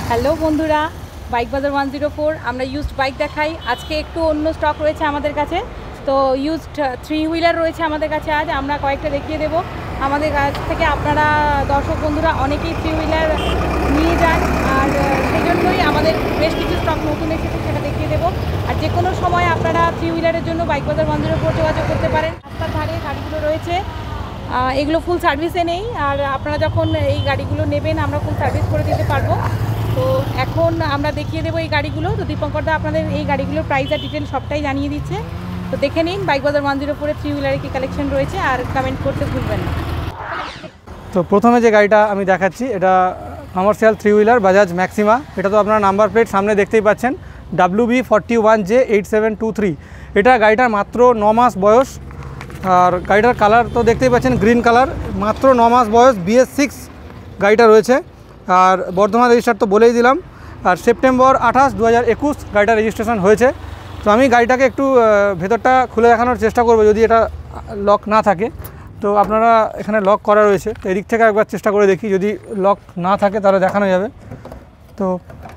Hello বন্ধুরা, bike বাজার 104 আমরা ইউজড বাইক দেখাই। আজকে একটু অন্য স্টক রয়েছে আমাদের কাছে। তো ইউজড 3 হুইলার রয়েছে আমাদের কাছে। আজ আমরা কয়েকটা দেখিয়ে দেব। আমাদের কাছ থেকে আপনারা দর্শক বন্ধুরা অনেকেই 3 হুইলার নিয়ে যান, আর সেই জন্যই আমাদের বেশ কিছু স্টক নতুন এসেছে, সেটা দেখিয়ে দেবো। আর যে কোনো সময় আপনারা 3 হুইলারের জন্য বাইক বাজার 104 যোগাযোগ করতে পারেন। রাস্তার ধারে গাড়িগুলো রয়েছে, এগুলো ফুল সার্ভিসে নেই, আর আপনারা যখন এই গাড়িগুলো নেবেন আমরা ফুল সার্ভিস করে দিতে পারবো। তো এখন আমরা দেখিয়ে দেবো এই গাড়িগুলো। তো দীপঙ্করদা আপনাদের এই গাড়িগুলোর প্রাইস আর ডিটেল সবটাই জানিয়ে দিচ্ছে। তো দেখে নিন বাইক বাজার 104 3 হুইলারে কি কালেকশন রয়েছে, আর কমেন্ট করতে ভুলবেন না। তো প্রথমে যে গাড়িটা আমি দেখাচ্ছি এটা কমার্শিয়াল 3 হুইলার বাজাজ ম্যাক্সিমা। এটা তো আপনারা নাম্বার প্লেট সামনে দেখতেই পাচ্ছেন WB41J8723। এটা গাড়িটার মাত্র 9 মাস বয়স, আর গাড়িটার কালার তো দেখতেই পাচ্ছেন গ্রিন কালার। মাত্র 9 মাস বয়স, BS6 গাড়িটা রয়েছে। আর বর্ধমান রেজিস্টার তো বলেই দিলাম। আর সেপ্টেম্বর 28, 2021 গাড়িটা রেজিস্ট্রেশন হয়েছে। তো আমি গাড়িটাকে একটু ভেতরটা খুলে দেখানোর চেষ্টা করব, যদি এটা লক না থাকে। তো আপনারা এখানে লক করা রয়েছে, তো এদিক থেকে একবার চেষ্টা করে দেখি, যদি লক না থাকে তাহলে দেখানো যাবে। তো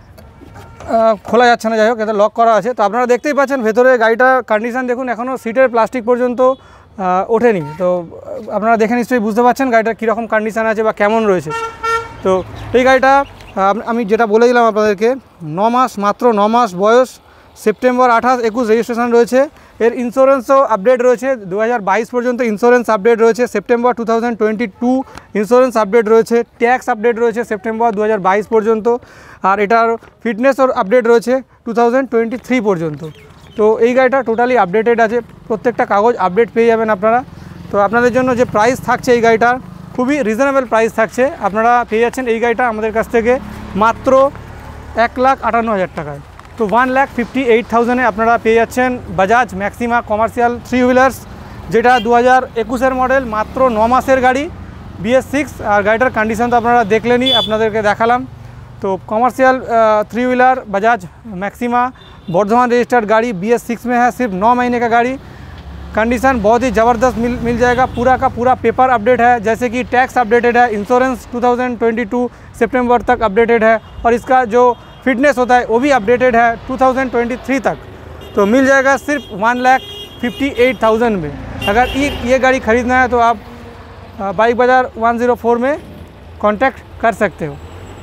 খোলা যাচ্ছে না, যাই হোক এটা লক করা আছে। তো আপনারা দেখতেই পাচ্ছেন ভেতরে গাড়িটার কন্ডিশান দেখুন, এখনও সিটের প্লাস্টিক পর্যন্ত ওঠেনি। তো আপনারা দেখে নিশ্চয়ই বুঝতে পারছেন গাড়িটার কীরকম কন্ডিশান আছে বা কেমন রয়েছে। তো এই গাড়িটা আমি যেটা বলে দিলাম আপনাদেরকে, 9 মাস, মাত্র 9 মাস বয়স, সেপ্টেম্বর 28, 21 রেজিস্ট্রেশন রয়েছে। এর ইন্স্যুরেন্সও আপডেট রয়েছে, 2022 পর্যন্ত ইন্স্যুরেন্স আপডেট রয়েছে। সেপ্টেম্বর 2022 ইন্স্যুরেন্স আপডেট রয়েছে। ট্যাক্স আপডেট রয়েছে সেপ্টেম্বর 2022 পর্যন্ত। আর এটার ফিটনেসও আপডেট রয়েছে 2023 পর্যন্ত। তো এই গাড়িটা টোটালি আপডেটেড আছে, প্রত্যেকটা কাগজ আপডেট পেয়ে যাবেন আপনারা। তো আপনাদের জন্য যে প্রাইস থাকছে এই গাড়িটার, খুবই রিজনেবল প্রাইস থাকছে। আপনারা পেয়ে যাচ্ছেন এই গাড়িটা আমাদের কাছ থেকে মাত্র 1,58,000 টাকায়। তো 1,58,000-এ আপনারা পেয়ে যাচ্ছেন বাজাজ ম্যাক্সিমা কমার্শিয়াল 3 হুইলার্স, যেটা 2021-এর মডেল, মাত্র 9 মাসের গাড়ি, BS6। আর গাড়িটার কন্ডিশন তো আপনারা দেখলেনই, আপনাদেরকে দেখালাম। तो commercial 3 wheeler Bajaj Maxima Bardhaman registered गाड़ी BS6 में है, सिर्फ 9 महीने का गाड़ी। कंडीशन बहुत ही ज़बरदस्त मिल जाएगा, पूरा का पूरा पेपर अपडेट है, जैसे कि टैक्स अपडेटेड है, इंश्योरेंस 2022 सितंबर तक अपडेटेड है, और इसका जो फिटनेस होता है वो भी अपडेटेड है 2023 तक। तो मिल जाएगा सिर्फ 1,58,000 में। अगर ये गाड़ी ख़रीदना है तो आप बाइक बाज़ार 104 में कॉन्टैक्ट कर सकते हो।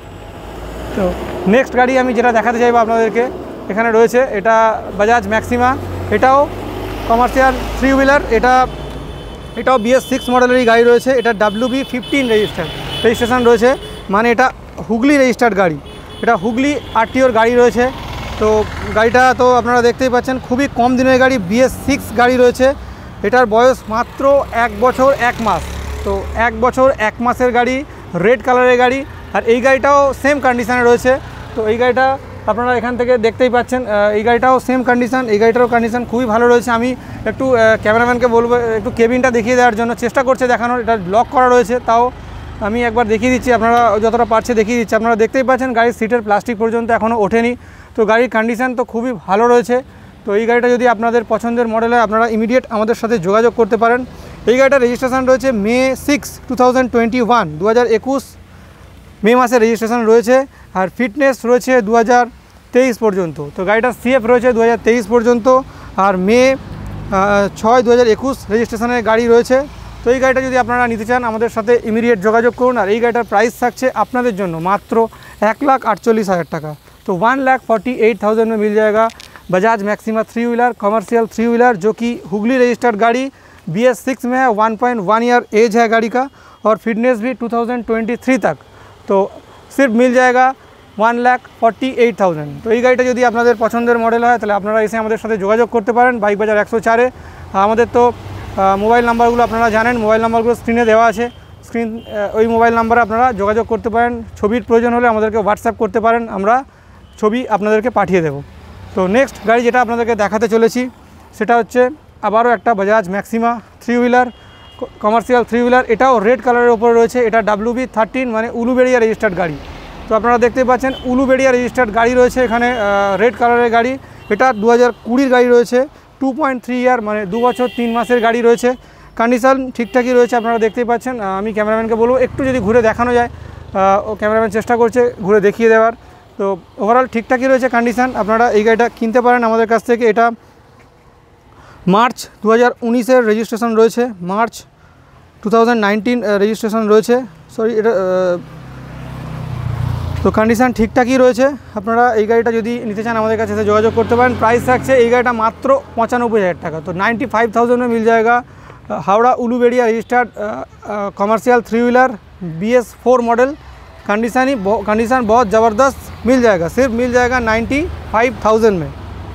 तो नेक्स्ट गाड़ी আমি যেটা দেখাতে চাইবো আপনাদেরকে, এখানে রয়েছে এটা বাজাজ ম্যাক্সিমা, এটাও কমার্শিয়াল 3 হুইলার। এটাও BS6 মডেলেরই গাড়ি রয়েছে। এটা WB15 রেজিস্ট্রেশন রয়েছে, মানে এটা হুগলি রেজিস্টার্ড গাড়ি। এটা হুগলি RTOর গাড়ি রয়েছে। তো গাড়িটা তো আপনারা দেখতেই পাচ্ছেন, খুবই কম দিনের গাড়ি, BS6 গাড়ি রয়েছে। এটার বয়স মাত্র 1 বছর 1 মাস। তো 1 বছর 1 মাসের গাড়ি, রেড কালারের গাড়ি। আর এই গাড়িটাও সেম কন্ডিশানে রয়েছে। তো এই গাড়িটা আপনারা এখান থেকে দেখতেই পাচ্ছেন, এই গাড়িটাও সেম কন্ডিশান, এই গাড়িটারও কন্ডিশান খুবই ভালো রয়েছে। আমি একটু ক্যামেরাম্যানকে বলবো একটু কেবিনটা দেখিয়ে দেওয়ার জন্য, চেষ্টা করছে দেখানোর। এটা লক করা রয়েছে, তাও আমি একবার দেখিয়ে দিচ্ছি, আপনারা যতটা পারছে দেখিয়ে দিচ্ছি। আপনারা দেখতেই পাচ্ছেন গাড়ির সিটের প্লাস্টিক পর্যন্ত এখনও ওঠেনি। তো গাড়ির কন্ডিশান তো খুবই ভালো রয়েছে। তো এই গাড়িটা যদি আপনাদের পছন্দের মডেল হয়, আপনারা ইমিডিয়েট আমাদের সাথে যোগাযোগ করতে পারেন। এই গাড়িটার রেজিস্ট্রেশন রয়েছে May 6, 2021, 2021 মে মাসে রেজিস্ট্রেশন রয়েছে। আর ফিটনেস রয়েছে 2023 পর্যন্ত। তো গাড়িটার CF রয়েছে 2023 পর্যন্ত। আর May 6, 2021 রেজিস্ট্রেশনের গাড়ি রয়েছে। তো এই গাড়িটা যদি আপনারা নিতে চান আমাদের সাথে ইমিডিয়েট যোগাযোগ করুন। আর এই গাড়িটার প্রাইস থাকছে আপনাদের জন্য মাত্র 1,48,000 টাকা। तो 1,48,000 में मिल जाएगा Bajaj Maxima 3 wheeler commercial 3 wheeler, जो कि हुगली रजिस्टर्ड गाड़ी BS6 में है। 1.1 ईयर एज है गाड़ी का, और फिटनेस भी 2023 तक। तो सिर्फ मिल जाएगा 1,48,000। तो এই গাড়িটা যদি আপনাদের পছন্দের মডেল হয় তাহলে আপনারা এসে আমাদের সাথে যোগাযোগ করতে পারেন বাইক বাজার 104-এ। আমাদের তো মোবাইল নাম্বারগুলো আপনারা জানেন, মোবাইল নাম্বারগুলো স্ক্রিনে দেওয়া আছে। ওই মোবাইল নাম্বারে আপনারা যোগাযোগ করতে পারেন। ছবির প্রয়োজন হলে আমাদেরকে হোয়াটসঅ্যাপ করতে পারেন, আমরা ছবি আপনাদেরকে পাঠিয়ে দেব। তো নেক্সট গাড়ি যেটা আপনাদেরকে দেখাতে চলেছি সেটা হচ্ছে আবারও একটা Bajaj Maxima 3 wheeler commercial 3 wheeler. এটাও রেড কালারের উপরে রয়েছে। এটা WB13 মানে উলুবেড়িয়া রেজিস্টার্ড গাড়ি। তো আপনারা দেখতেই পাচ্ছেন উলুবেড়িয়া রেজিস্টার্ড গাড়ি রয়েছে এখানে, রেড কালারের গাড়ি। এটা 2020 গাড়ি রয়েছে, 2.3 ইয়ার মানে 2 বছর 3 মাসের গাড়ি রয়েছে। কন্ডিশন ঠিকঠাকই রয়েছে, আপনারা দেখতেই পাচ্ছেন। আমি ক্যামেরাম্যানকে বলবো একটু যদি ঘুরে দেখানো যায়, ও ক্যামেরাম্যান চেষ্টা করছে ঘুরে দেখিয়ে দেওয়ার। তো ওভারঅল ঠিকঠাকই রয়েছে কন্ডিশান, আপনারা এই গাড়িটা কিনতে পারেন আমাদের কাছ থেকে। এটা মার্চ 2019-এর রেজিস্ট্রেশন রয়েছে, মার্চ 2019 রেজিস্ট্রেশন রয়েছে, সরি এটা তো কন্ডিশান ঠিকঠাকই রয়েছে। আপনারা এই গাড়িটা যদি নিতে চান আমাদের কাছে এসে যোগাযোগ করতে পারেন। প্রাইস থাকছে এই গাড়িটা মাত্র 95,000 টাকা। তো 95,000 में मिल जाएगा Howrah Uluberia registered commercial 3 wheeler BS4 model. Condition बहुत ज़बरदस्त मिल जाएगा, सिर्फ मिल जाएगा 95,000 में।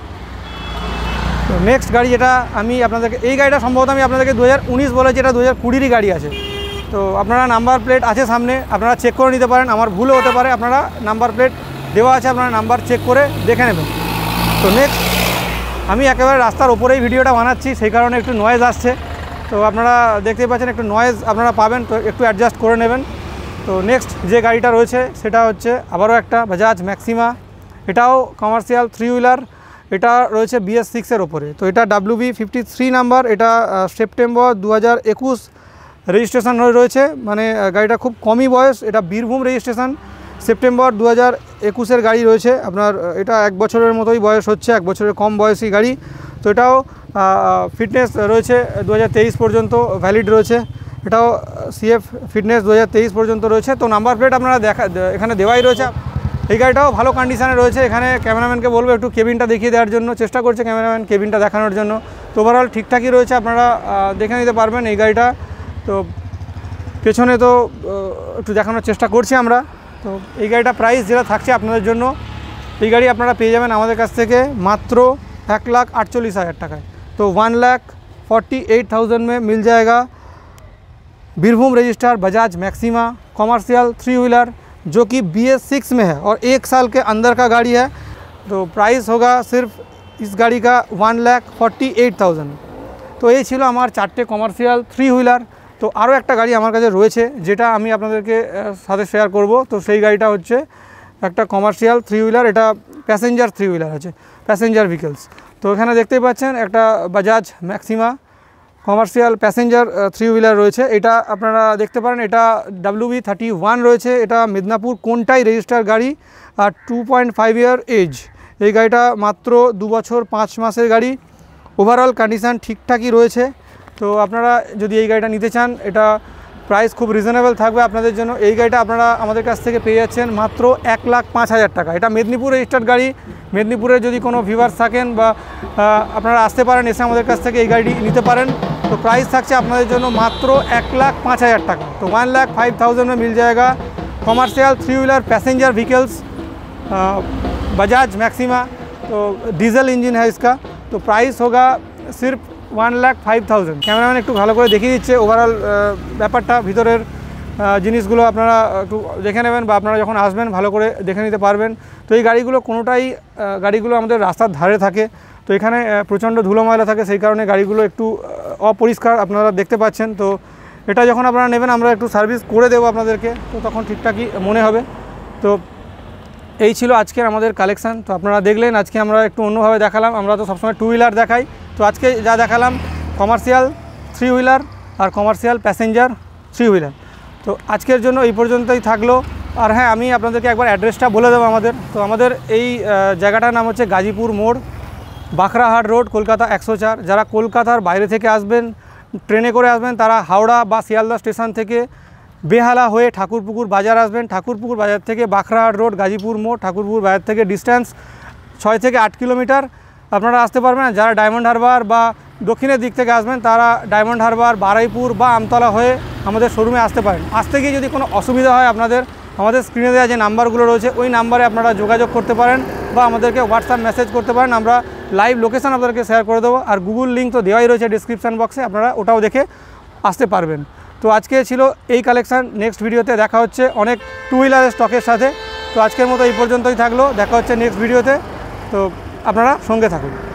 তো নেক্সট গাড়ি যেটা আমি আপনাদেরকে, এই গাড়িটা সম্ভবত আমি আপনাদেরকে 2019 বলেছি, এটা 2020-ই গাড়ি আছে। তো আপনারা নাম্বার প্লেট আছে সামনে, আপনারা চেক করে নিতে পারেন, আমার ভুলও হতে পারে, আপনারা নাম্বার প্লেট দেওয়া আছে, আপনারা নাম্বার চেক করে দেখে নেবেন। তো নেক্সট আমি একেবারে রাস্তার ওপরেই ভিডিওটা বানাচ্ছি, সেই কারণে একটু নয়েজ আসছে, তো আপনারা দেখতেই পাচ্ছেন একটু নয়েজ আপনারা পাবেন, তো একটু অ্যাডজাস্ট করে নেবেন। তো নেক্সট যে গাড়িটা রয়েছে সেটা হচ্ছে আবারও একটা বাজাজ ম্যাক্সিমা, এটাও কমার্শিয়াল 3 হুইলার, এটা রয়েছে BS6-এর ওপরে। তো এটা WB53 নাম্বার, এটা সেপ্টেম্বর 2021 রেজিস্ট্রেশন রয়েছে, মানে গাড়িটা খুব কমই বয়স, এটা বীরভূম রেজিস্ট্রেশন, সেপ্টেম্বর 2021-এর গাড়ি রয়েছে আপনার। এটা 1 বছরের মতোই বয়স হচ্ছে, 1 বছরের কম বয়সী গাড়ি। তো এটাও ফিটনেস রয়েছে 2023 পর্যন্ত ভ্যালিড রয়েছে, এটাও CF ফিটনেস 2023 পর্যন্ত রয়েছে। তো নাম্বার প্লেট আপনারা এখানে দেওয়াই রয়েছে। এই গাড়িটাও ভালো কন্ডিশানে রয়েছে। এখানে ক্যামেরাম্যানকে বলবো একটু কেবিনটা দেখিয়ে দেওয়ার জন্য, চেষ্টা করছে ক্যামেরাম্যান কেবিনটা দেখানোর জন্য। তো ওভারঅল ঠিকঠাকই রয়েছে, আপনারা দেখে নিতে পারবেন এই গাড়িটা। তো পেছনে তো একটু দেখানোর চেষ্টা করছি আমরা। তো এই গাড়িটা প্রাইস যেটা থাকছে আপনাদের জন্য, এই গাড়ি আপনারা পেয়ে যাবেন আমাদের কাছ থেকে মাত্র 1,48,000 টাকায়। तो 1,48,000 में मिल जाएगा Birbhum register Bajaj Maxima commercial 3 wheeler, जो कि BS6 में है और 1 साल के अंदर का गाड़ी है। तो प्राइस होगा सिर्फ इस गाड़ी का 1,48,000। तो ये छिलो हमार 4টে कमर्शियल 3 व्हीलर। तो आरो एक गाड़ी हमारे काছে রয়েছে যেটা আমি আপনাদেরকে সাথে শেয়ার করব। তো সেই গাড়িটা হচ্ছে একটা কমার্শিয়াল 3 व्हीलर, এটা প্যাসেঞ্জার 3 व्हीलर আছে, প্যাসেঞ্জার ভেহিকলস। তো এখানে দেখতেই পাচ্ছেন একটা Bajaj Maxima commercial passenger 3 wheeler রয়েছে, এটা আপনারা দেখতে পারেন। এটা WB31 রয়েছে, এটা মেদিনীপুর কোনটাই রেজিস্টার গাড়ি আর 2.5 ইয়ার এজ। এই গাড়িটা মাত্র 2 বছর 5 মাসের গাড়ি, ওভারঅল কন্ডিশন ঠিকঠাকই রয়েছে। তো আপনারা যদি এই গাড়িটা নিতে চান, এটা প্রাইস খুব রিজনেবল থাকবে আপনাদের জন্য। এই গাড়িটা আপনারা আমাদের কাছ থেকে পেয়ে যাচ্ছেন মাত্র 1,05,000 টাকা। এটা মেদিনীপুর রেজিস্টার্ড গাড়ি। মেদিনীপুরে যদি কোনো ভিউয়ার্স থাকেন বা আপনারা আসতে পারেন, এসে আমাদের কাছ থেকে এই গাড়িটি নিতে পারেন। तो प्राइस থাকছে আপনাদের জন্য মাত্র 1,05,000 টাকা। तो 1,05,000 में मिल जाएगा commercial 3 wheeler passenger vehicles Bajaj Maxima. तो डीजल इंजन है इसका। तो प्राइस होगा सिर्फ 1,05,000। ক্যামেরাম্যান একটু ভালো করে দেখিয়ে দিচ্ছে ওভারঅল ব্যাপারটা, ভিতরের জিনিসগুলো আপনারা একটু দেখে নেবেন বা আপনারা যখন আসবেন ভালো করে দেখে নিতে পারবেন। তো এই গাড়িগুলো কোনোটাই গাড়িগুলো আমাদের রাস্তার ধারে থাকে, তো এখানে প্রচণ্ড ধুলো ময়লা থাকে, সেই কারণে গাড়িগুলো একটু অপরিষ্কার আপনারা দেখতে পাচ্ছেন। তো এটা যখন আপনারা নেবেন আমরা একটু সার্ভিস করে দেবো আপনাদেরকে, তো তখন ঠিকঠাকই মনে হবে। তো এই ছিল আজকের আমাদের কালেকশান। তো আপনারা দেখলেন আজকে আমরা একটু অন্যভাবে দেখালাম। আমরা তো সবসময় 2 व्हीलर দেখাই, তো আজকে যা দেখালাম কমার্শিয়াল 3 व्हीलर আর কমার্শিয়াল প্যাসেঞ্জার 3 व्हीलर। তো আজকের জন্য এই পর্যন্তই থাকলো। আর হ্যাঁ, আমি আপনাদেরকে একবার অ্যাড্রেসটা বলে দেবো আমাদের। তো আমাদের এই জায়গাটার নাম হচ্ছে গাজীপুর মোড়, বাঁকড়াহাট রোড, কলকাতা 104। যারা কলকাতার বাইরে থেকে আসবেন, ট্রেনে করে আসবেন, তারা হাওড়া বা শিয়ালদা স্টেশন থেকে বেহালা হয়ে ঠাকুরপুকুর বাজার আসবেন। ঠাকুরপুকুর বাজার থেকে বাঁকড়াহাট রোড, গাজীপুর মোড়, ঠাকুরপুকুর বাজার থেকে ডিস্ট্যান্স 6 থেকে 8 কিলোমিটার আপনারা আসতে পারবেন। যারা ডায়মন্ড হারবার বা দক্ষিণের দিক থেকে আসবেন, তারা ডায়মন্ড হারবার, বারুইপুর বা আমতলা হয়ে আমাদের শোরুমে আসতে পারেন। আসতে গিয়ে যদি কোনো অসুবিধা হয় আপনাদের, আমাদের স্ক্রিনে দেওয়া যে নাম্বারগুলো রয়েছে ওই নাম্বারে আপনারা যোগাযোগ করতে পারেন বা আমাদেরকে হোয়াটসঅ্যাপ মেসেজ করতে পারেন। আমরা লাইভ লোকেশান আপনাদেরকে শেয়ার করে দেবো। আর গুগল লিঙ্ক তো দেওয়াই রয়েছে ডিসক্রিপশান বক্সে, আপনারা ওটাও দেখে আসতে পারবেন। তো আজকে ছিল এই কালেকশান। নেক্সট ভিডিওতে দেখা হচ্ছে অনেক 2 व्हीलर স্টকের সাথে। তো আজকের মতো এই পর্যন্তই থাকলো, দেখা হচ্ছে নেক্সট ভিডিওতে। তো আপনারা সঙ্গে থাকুন।